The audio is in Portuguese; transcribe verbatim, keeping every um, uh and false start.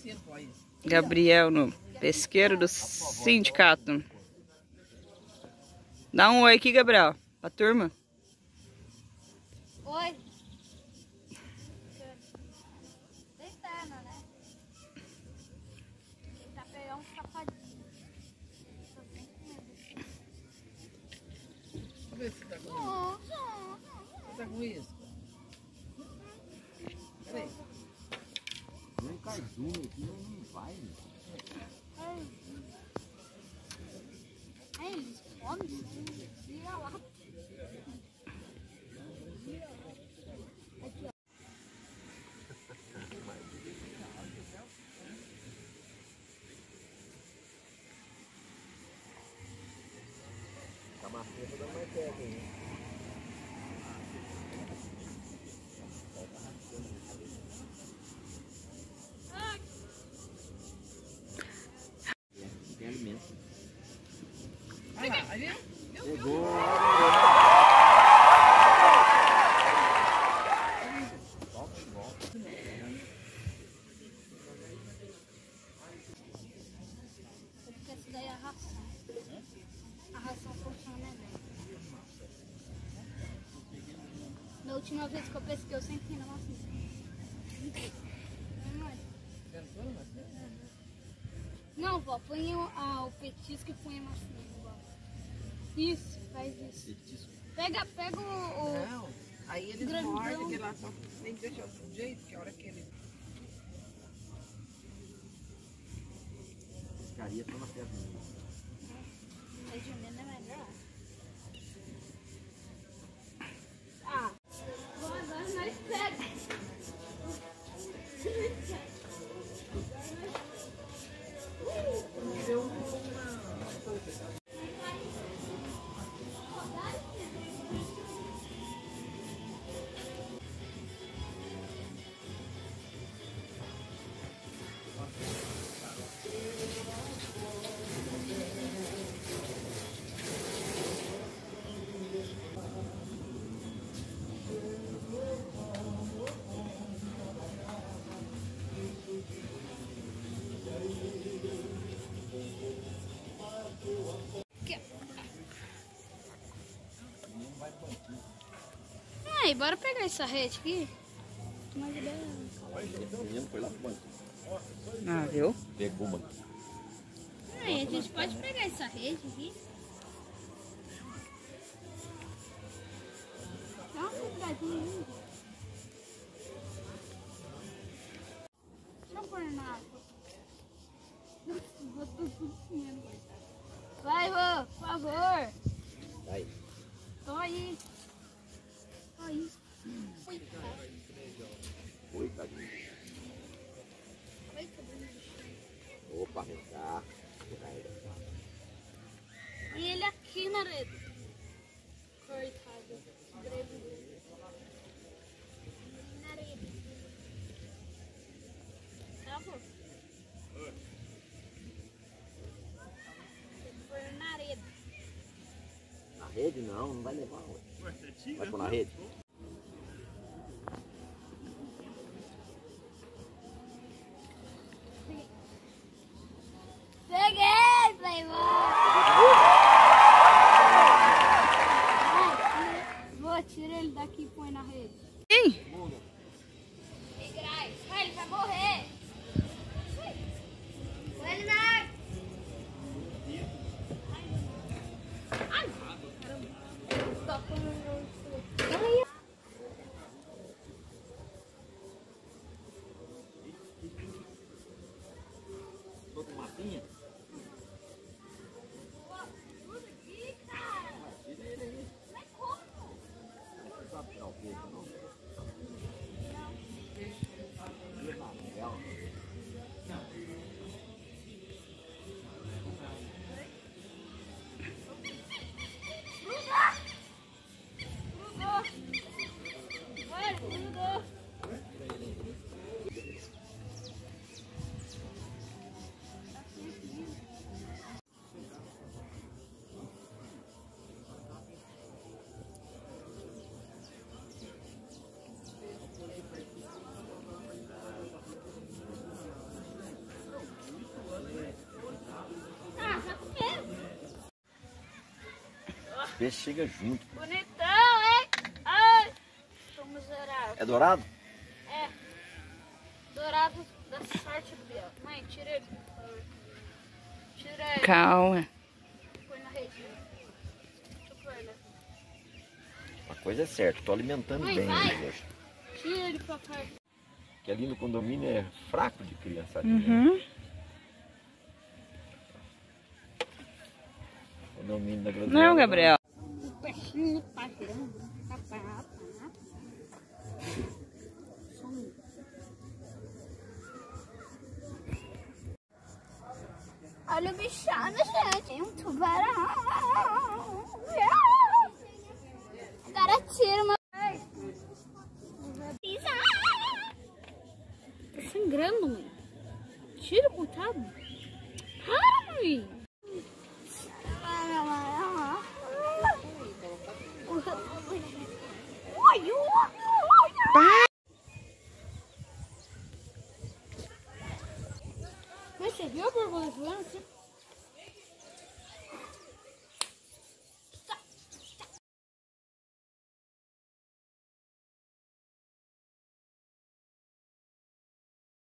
Gabriel no pesqueiro do sindicato. Dá um oi aqui, Gabriel, pra turma. Oi. Deitando, né? Tentar pegar um safadinho. Deixa eu ver se tá com isso. Você tá com isso? Peraí. Nem cardume aqui não vai. Ai, eles comem. Tira lá. A massinha tá dando mais perto aí. Tem alimento. Olha lá, aí viu? Pegou. Porque essa daí é a ração. A ração funciona, né, velho? Na última vez que eu pesquei, eu sentei na massinha. Não, vó, põe o, a, o petisco e põe a massinha. Vó. Isso, faz isso. Petisco. Pega, pega o... o... Não, aí eles Grandão. mordem, que lá só tem que deixar do jeito, que a hora que ele... Pescaria só na perna. Mas de menos é melhor. Ah, bom, agora nós pega. Aí, bora pegar essa rede aqui. Mais ideia. Esse menino foi lá pro banco. Ah, viu? Pegou o banco. Aí, a gente pode pegar essa rede aqui. Dá uma pegadinha aí. Deixa eu pôr na água. Botou tudo comendo. Vai, vô, por favor. Vai. Tô aí. Tô aí. Coitado. Coitadinho. Coitadinho. Opa, vem cá. E ele aqui na rede. Coitado. Greve. Na rede. Tá bom. Foi na rede. Na rede não, não vai levar hoje. Vai pôr na rede? Peguei, Playboy! Vou tirar ele daqui e põe na rede. Sim. Vai, ele vai morrer. Põe ele na água. Ai, caramba. Tô com... peixes chegam junto. Bonitão, hein? Ai, tô miserável. É dourado? É. Dourado da sorte dela. Mãe, tira ele, por favor. Tira ele. Calma. Põe na rede. Deixa eu pôr ele. Uma coisa é certa, tô alimentando Mãe, bem vai. eles hoje. Tira ele, papai. Porque ali no condomínio é fraco de criançadinha. Uhum. Condomínio da Graziela. Não, Gabriel. O peixinho tá girando. Tá, tá, tá. Olha o bichano, gente. Um tubarão. Agora tira uma. Tá sangrando, mãe. Tira o contado. Para, mãe. Mas você viu a borboleta voando assim?